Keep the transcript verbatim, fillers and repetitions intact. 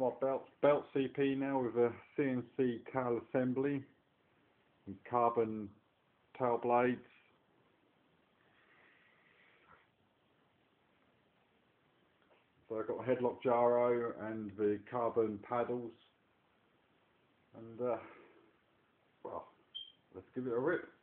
my belt belt C P now with a C N C tail assembly and carbon tail blades. So I've got a headlock gyro and the carbon paddles, and uh, well, let's give it a rip.